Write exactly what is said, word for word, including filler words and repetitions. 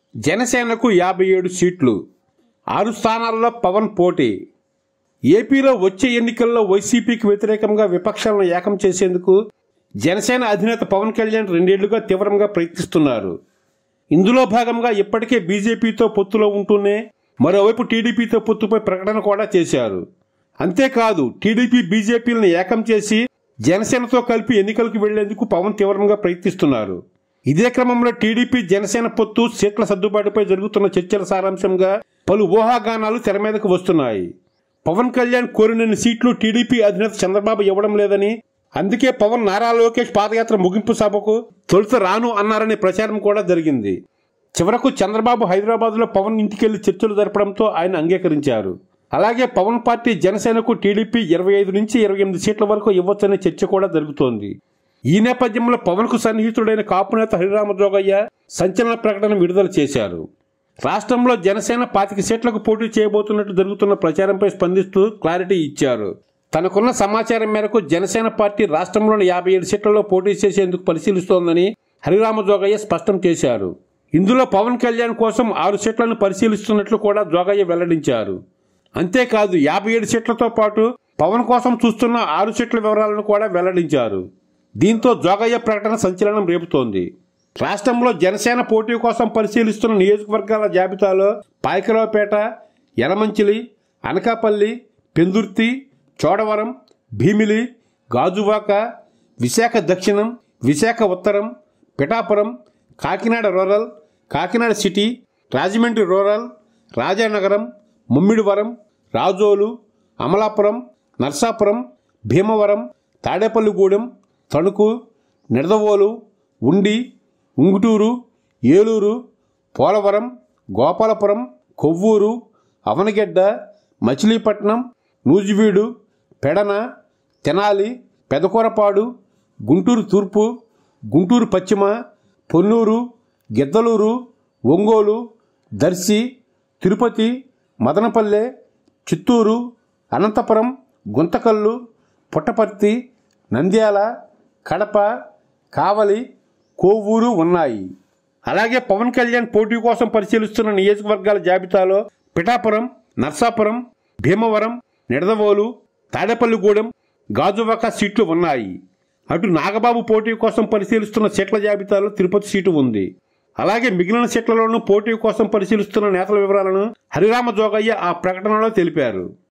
జనసేనకు యాభై ఏడు సీట్లు, ఆరు స్థానాల్లో పవన్ పోటీ. ఏపీలో వచ్చే ఎన్నికల్లో వైసీపీకి వ్యతిరేకంగా విపక్షాలను ఏకం చేసేందుకు జనసేన అధినేత పవన్ కళ్యాణ్ రెండేళ్లుగా తీవ్రంగా ప్రయత్నిస్తున్నారు. ఇందులో భాగంగా ఇప్పటికే బీజేపీతో పొత్తులో ఉంటూనే మరోవైపు టీడీపీతో పొత్తుపై ప్రకటన కూడా చేశారు. అంతేకాదు టీడీపీ బీజేపీలను ఏకం చేసి జనసేనతో కలిపి ఎన్నికలకు వెళ్లేందుకు పవన్ తీవ్రంగా ప్రయత్నిస్తున్నారు. ఇదే క్రమంలో టీడీపీ జనసేన పొత్తు సీట్ల సర్దుబాటుపై జరుగుతున్న చర్చల సారాంశంగా పలు ఊహాగానాలు తెర మీదకు వస్తున్నాయి. పవన్ కళ్యాణ్ కోరినన్ని సీట్లు టీడీపీ అధినేత చంద్రబాబు ఇవ్వడం లేదని, అందుకే పవన్ నారా లోకేష్ పాదయాత్ర ముగింపు సభకు తొలుత రాను అన్నారనే ప్రచారం కూడా జరిగింది. చివరకు చంద్రబాబు హైదరాబాద్లో పవన్ ఇంటికెళ్లి చర్చలు జరపడంతో ఆయన అంగీకరించారు. అలాగే పవన్ పార్టీ జనసేనకు టీడీపీ ఇరవై ఐదు నుంచి ఇరవై ఎనిమిది సీట్ల వరకు ఇవ్వచ్చనే చర్చ కూడా జరుగుతోంది. ఈ నేపథ్యంలో పవన్ కు సన్నిహితుడైన కాపు నేత హరిరామ జోగయ్య సంచలన ప్రకటన విడుదల చేశారు. రాష్ట్రంలో జనసేన పాతిక సీట్లకు పోటీ చేయబోతున్నట్టు జరుగుతున్న ప్రచారంపై స్పందిస్తూ క్లారిటీ ఇచ్చారు. తనకున్న సమాచారం మేరకు జనసేన పార్టీ రాష్ట్రంలోని యాభై ఏడు సీట్లలో పోటీ చేసేందుకు పరిశీలిస్తోందని హరిరామ జోగయ్య స్పష్టం చేశారు. ఇందులో పవన్ కళ్యాణ్ కోసం ఆరు సీట్లను పరిశీలిస్తున్నట్లు కూడా జోగయ్య వెల్లడించారు. అంతేకాదు యాభై ఏడు సీట్లతో పాటు పవన్ కోసం చూస్తున్న ఆరు సీట్ల వివరాలను కూడా వెల్లడించారు. దీంతో జోగయ్య ప్రకటన సంచలనం రేపుతోంది. రాష్ట్రంలో జనసేన పోటీ కోసం పరిశీలిస్తున్న నియోజకవర్గాల జాబితాలో పాయకరావుపేట, యలమంచిలి, అనకాపల్లి, పెందుర్తి, చోడవరం, భీమిలి, గాజువాక, విశాఖ దక్షిణం, విశాఖ ఉత్తరం, Pithapuram, Kakinada rural, Kakinada city, Rajahmundry rural, Rajanagaram, Mummidivaram, Razole, Amalapuram, Narsapuram, Bhimavaram, Tadepalligudem, Tanuku, Nidadavole, Undi, Unguturu, Eluru, Polavaram, Gopalapuram, Kovvur, అవనగెడ్డ, Machilipatnam, Nuzvid, Pedana, Tenali, Pedakurapadu, Guntur తూర్పు, గుంటూరు పశ్చిమ, పొన్నూరు, గిద్దలూరు, ఒంగోలు, దర్శి, తిరుపతి, మదనపల్లె, చిత్తూరు, అనంతపురం, గుంతకల్లు, పుట్టపర్తి, నంద్యాల, కడప, కావలి, కోవూరు ఉన్నాయి. అలాగే పవన్ కళ్యాణ్ పోటీ కోసం పరిశీలిస్తున్న నియోజకవర్గాల జాబితాలో పిఠాపురం, నర్సాపురం, భీమవరం, నిడదవోలు, తాడేపల్లిగూడెం, గాజువాక సీట్లు ఉన్నాయి. అటు నాగబాబు పోటీ కోసం పరిశీలిస్తున్న సీట్ల జాబితాలో తిరుపతి సీటు ఉంది. అలాగే మిగిలిన సీట్లలోనూ పోటీ కోసం పరిశీలిస్తున్న నేతల వివరాలను హరిరామ జోగయ్య ఆ ప్రకటనలో తెలిపారు.